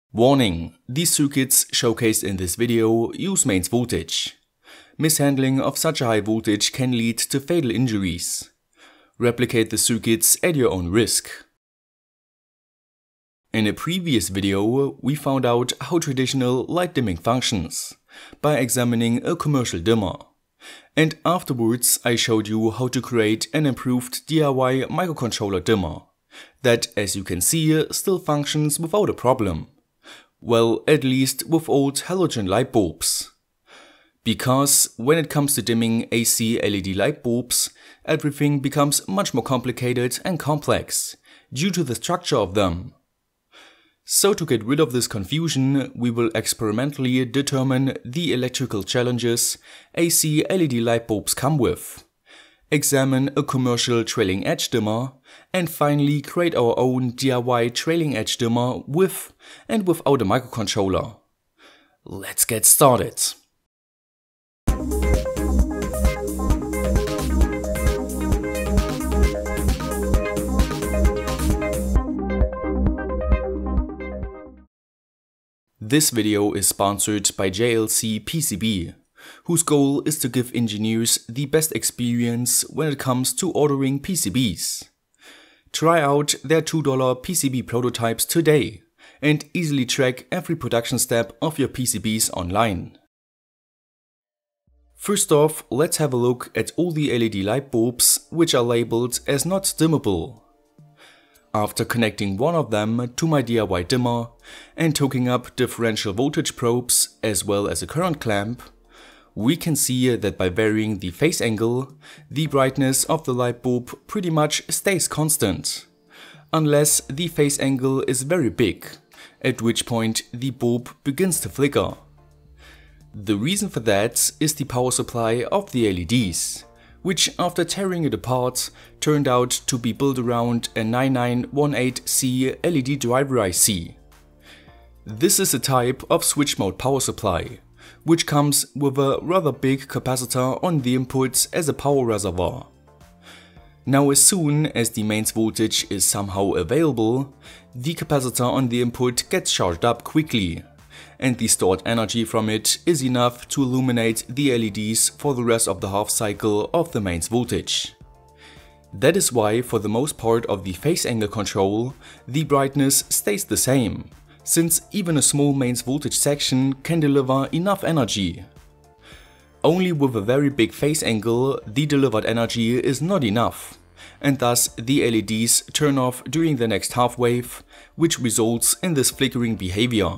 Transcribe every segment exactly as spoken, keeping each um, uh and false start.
Warning: these circuits showcased in this video use mains voltage. Mishandling of such a high voltage can lead to fatal injuries. Replicate the circuits at your own risk. In a previous video, we found out how traditional light dimming functions by examining a commercial dimmer. And afterwards I showed you how to create an improved D I Y microcontroller dimmer that, as you can see, still functions without a problem. Well, at least with old halogen light bulbs. Because when it comes to dimming A C L E D light bulbs, everything becomes much more complicated and complex due to the structure of them. So to get rid of this confusion, we will experimentally determine the electrical challenges A C L E D light bulbs come with, examine a commercial trailing edge dimmer, and finally create our own D I Y trailing edge dimmer with and without a microcontroller. Let's get started. This video is sponsored by J L C P C B, whose goal is to give engineers the best experience when it comes to ordering P C Bs. Try out their two dollar P C B prototypes today and easily track every production step of your P C Bs online. First off, let's have a look at all the L E D light bulbs which are labeled as not dimmable. After connecting one of them to my D I Y dimmer and hooking up differential voltage probes as well as a current clamp, we can see that by varying the phase angle, the brightness of the light bulb pretty much stays constant, unless the phase angle is very big, at which point the bulb begins to flicker. The reason for that is the power supply of the L E Ds, which after tearing it apart turned out to be built around a nine nine one eight C L E D driver I C. This is a type of switch mode power supply, which comes with a rather big capacitor on the input as a power reservoir. Now, as soon as the mains voltage is somehow available, the capacitor on the input gets charged up quickly, and the stored energy from it is enough to illuminate the L E Ds for the rest of the half cycle of the mains voltage. That is why for the most part of the phase angle control, the brightness stays the same, since even a small mains voltage section can deliver enough energy. Only with a very big phase angle, the delivered energy is not enough, and thus the L E Ds turn off during the next half wave, which results in this flickering behavior.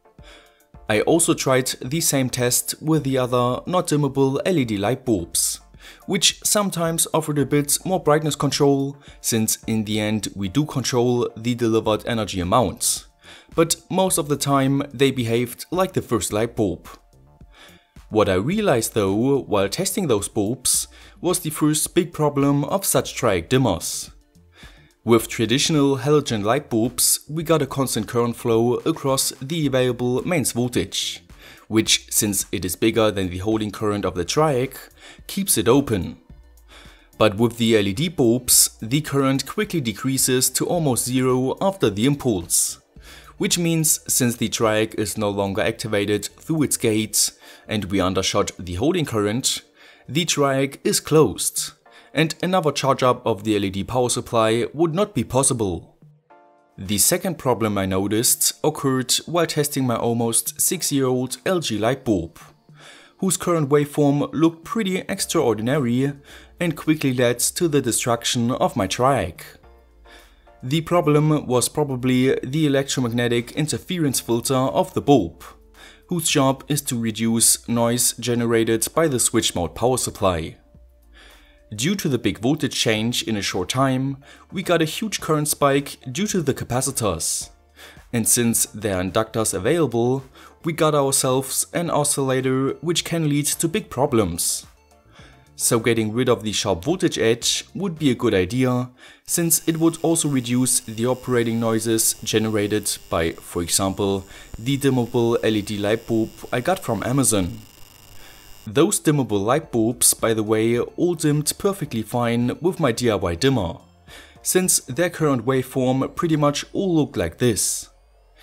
I also tried the same test with the other not dimmable L E D light bulbs, which sometimes offered a bit more brightness control, since in the end we do control the delivered energy amounts. But most of the time they behaved like the first light bulb. What I realized though, while testing those bulbs, was the first big problem of such triac dimmers. With traditional halogen light bulbs, we got a constant current flow across the available mains voltage, which, since it is bigger than the holding current of the triac, keeps it open. But with the L E D bulbs, the current quickly decreases to almost zero after the impulse. Which means, since the triac is no longer activated through its gates and we undershot the holding current, the triac is closed, and another charge up of the L E D power supply would not be possible. The second problem I noticed occurred while testing my almost six year old L G light bulb, whose current waveform looked pretty extraordinary and quickly led to the destruction of my triac. The problem was probably the electromagnetic interference filter of the bulb, whose job is to reduce noise generated by the switch mode power supply. Due to the big voltage change in a short time, we got a huge current spike due to the capacitors. And since there are inductors available, we got ourselves an oscillator which can lead to big problems. So getting rid of the sharp voltage edge would be a good idea, since it would also reduce the operating noises generated by, for example, the dimmable L E D light bulb I got from Amazon. Those dimmable light bulbs, by the way, all dimmed perfectly fine with my D I Y dimmer, since their current waveform pretty much all look like this.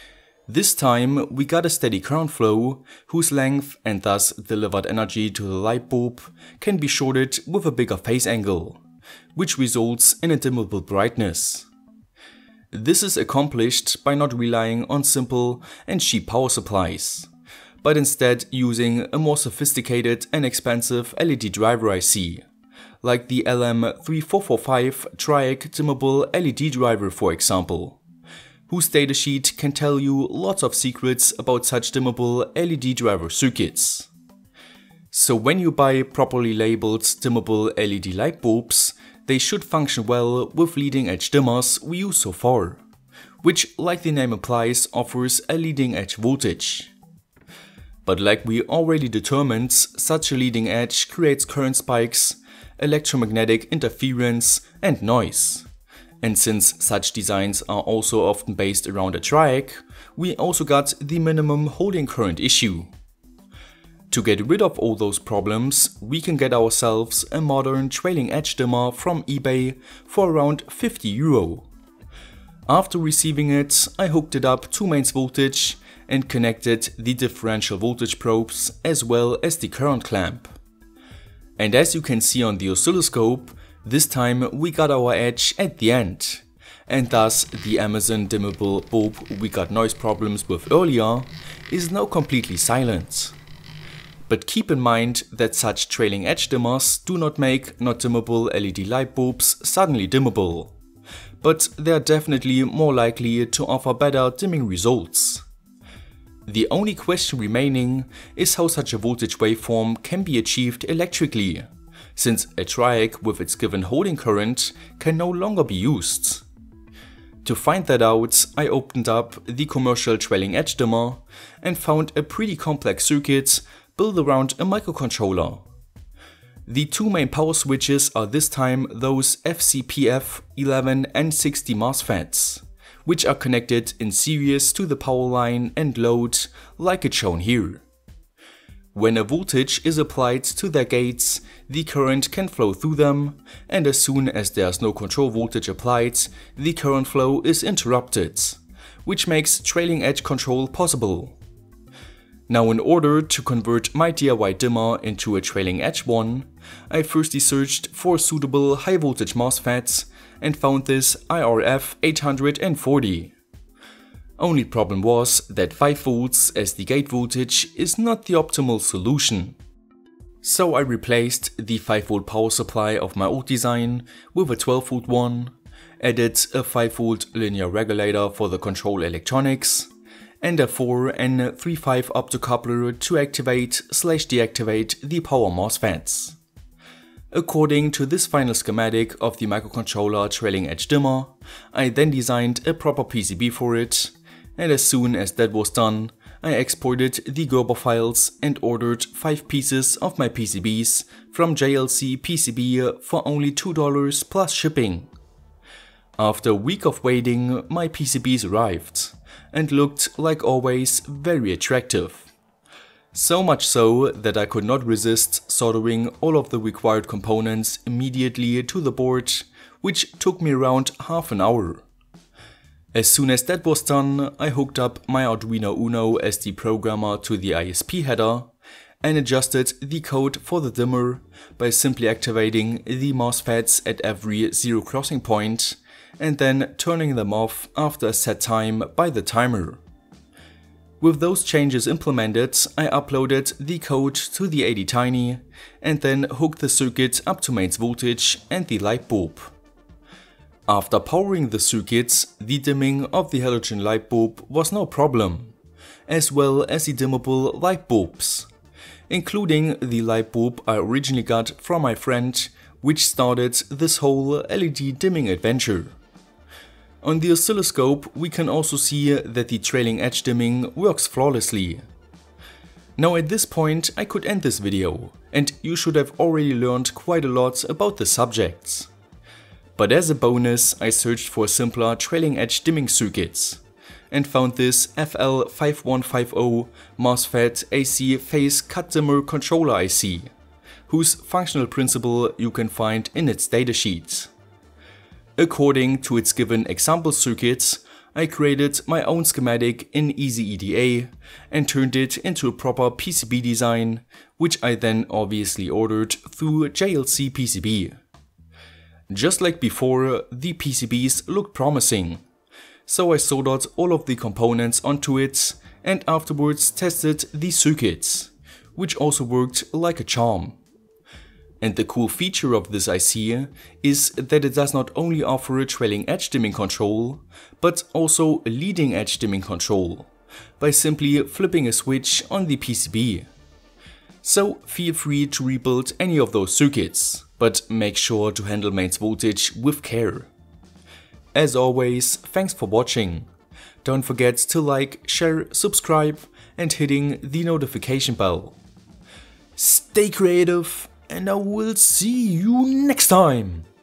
This time we got a steady current flow, whose length and thus delivered energy to the light bulb can be shorted with a bigger phase angle, which results in a dimmable brightness. This is accomplished by not relying on simple and cheap power supplies, but instead using a more sophisticated and expensive L E D driver I C, like the L M three four four five Triac dimmable L E D driver for example, whose datasheet can tell you lots of secrets about such dimmable L E D driver circuits. So when you buy properly labeled dimmable L E D light bulbs, they should function well with leading edge dimmers we use so far, which, like the name implies, offers a leading edge voltage. But like we already determined, such a leading edge creates current spikes, electromagnetic interference and noise. And since such designs are also often based around a triac, we also got the minimum holding current issue. To get rid of all those problems, we can get ourselves a modern trailing edge dimmer from eBay for around fifty euro. After receiving it, I hooked it up to mains voltage and connected the differential voltage probes as well as the current clamp. And as you can see on the oscilloscope, this time we got our edge at the end, and thus the Amazon dimmable bulb we got noise problems with earlier is now completely silent. But keep in mind that such trailing edge dimmers do not make not dimmable L E D light bulbs suddenly dimmable, but they are definitely more likely to offer better dimming results. The only question remaining is how such a voltage waveform can be achieved electrically, since a triac with its given holding current can no longer be used. To find that out, I opened up the commercial trailing edge dimmer and found a pretty complex circuit built around a microcontroller. The two main power switches are this time those F C P F eleven and sixty MOSFETs, which are connected in series to the power line and load like it's shown here. When a voltage is applied to their gates, the current can flow through them, and as soon as there's no control voltage applied, the current flow is interrupted, which makes trailing edge control possible. Now, in order to convert my D I Y dimmer into a trailing edge one, I firstly searched for suitable high voltage MOSFETs and found this I R F eight forty. Only problem was that five volts as the gate voltage is not the optimal solution. So I replaced the five volt power supply of my old design with a twelve volt one, added a five volt linear regulator for the control electronics, and a four and three five optocoupler to activate slash deactivate the power MOSFETs. According to this final schematic of the microcontroller trailing edge dimmer, I then designed a proper P C B for it, and as soon as that was done, I exported the Gerber files and ordered five pieces of my P C Bs from J L C P C B for only two dollars plus shipping. After a week of waiting, my P C Bs arrived and looked, like always, very attractive. So much so that I could not resist soldering all of the required components immediately to the board, which took me around half an hour. As soon as that was done, I hooked up my Arduino Uno S D programmer to the I S P header and adjusted the code for the dimmer by simply activating the MOSFETs at every zero crossing point and then turning them off after a set time by the timer. With those changes implemented, I uploaded the code to the AnyTiny and then hooked the circuit up to mains voltage and the light bulb. After powering the circuit, the dimming of the halogen light bulb was no problem, as well as the dimmable light bulbs, including the light bulb I originally got from my friend, which started this whole L E D dimming adventure. On the oscilloscope we can also see that the trailing edge dimming works flawlessly. Now at this point I could end this video, and you should have already learned quite a lot about the subjects. But as a bonus I searched for simpler trailing edge dimming circuits and found this F L five one five zero MOSFET A C phase cut dimmer controller I C, whose functional principle you can find in its datasheet. According to its given example circuits, I created my own schematic in Easy E D A and turned it into a proper P C B design, which I then obviously ordered through J L C P C B. Just like before, the P C Bs looked promising, so I soldered all of the components onto it and afterwards tested the circuits, which also worked like a charm. And the cool feature of this I C is that it does not only offer a trailing edge dimming control, but also a leading edge dimming control, by simply flipping a switch on the P C B. So feel free to rebuild any of those circuits, but make sure to handle mains voltage with care. As always, thanks for watching. Don't forget to like, share, subscribe and hitting the notification bell. Stay creative, and I will see you next time!